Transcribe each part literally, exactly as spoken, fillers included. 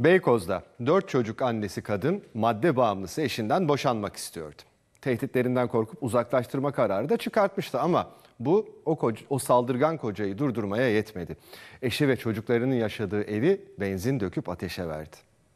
Beykoz'da dört çocuk annesi kadın madde bağımlısı eşinden boşanmak istiyordu. Tehditlerinden korkup uzaklaştırma kararı da çıkartmıştı ama bu o, koca, o saldırgan kocayı durdurmaya yetmedi. Eşi ve çocuklarının yaşadığı evi benzin döküp ateşe verdi.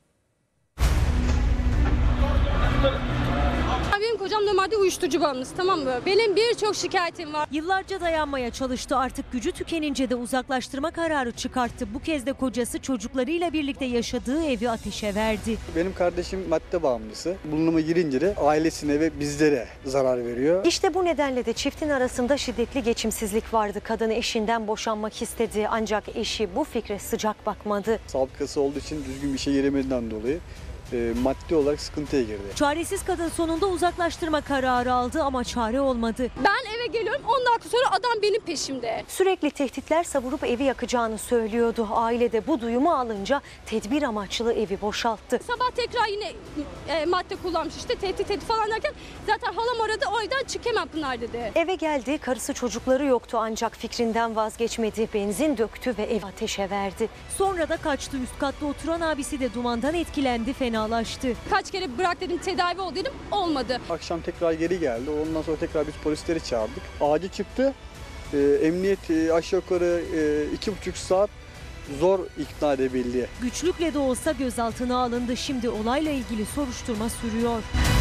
Benim kocam normalde uyuşturucu bağımlısı, tamam mı? Benim birçok şikayetim var. Yıllarca dayanmaya çalıştı, artık gücü tükenince de uzaklaştırma kararı çıkarttı. Bu kez de kocası çocuklarıyla birlikte yaşadığı evi ateşe verdi. Benim kardeşim madde bağımlısı. Bulunuma girince de ailesine ve bizlere zarar veriyor. İşte bu nedenle de çiftin arasında şiddetli geçimsizlik vardı. Kadın eşinden boşanmak istedi ancak eşi bu fikre sıcak bakmadı. Sabıkası olduğu için düzgün bir şey yeremediğinden dolayı e, maddi olarak sıkıntıya girdi. Çaresiz kadın sonunda uzaklaştırma kararı aldı ama çare olmadı. Ben eve geliyorum, on dakika sonra adam benim peşimde. Sürekli tehditler savurup evi yakacağını söylüyordu. Aile de bu duyumu alınca tedbir amaçlı evi boşalttı. Sabah tekrar yine e, madde kullanmış, işte tehdit etti falan derken zaten halam aradı, o yüzden çık hemen Pınar dedi. Eve geldi, karısı çocukları yoktu ancak fikrinden vazgeçmedi. Benzin döktü ve ev ateşe verdi. Sonra da kaçtı. Üst katta oturan abisi de dumandan etkilendi, fenalaştı. Kaç kere bırak dedim, tedavi ol dedim, olmadı. Akşam tekrar geri geldi. Ondan sonra tekrar biz polisleri çağırdık. Acil çıktı. E, emniyet e, aşağı yukarı e, iki buçuk saat zor ikna edebildi. Güçlükle de olsa gözaltına alındı. Şimdi olayla ilgili soruşturma sürüyor.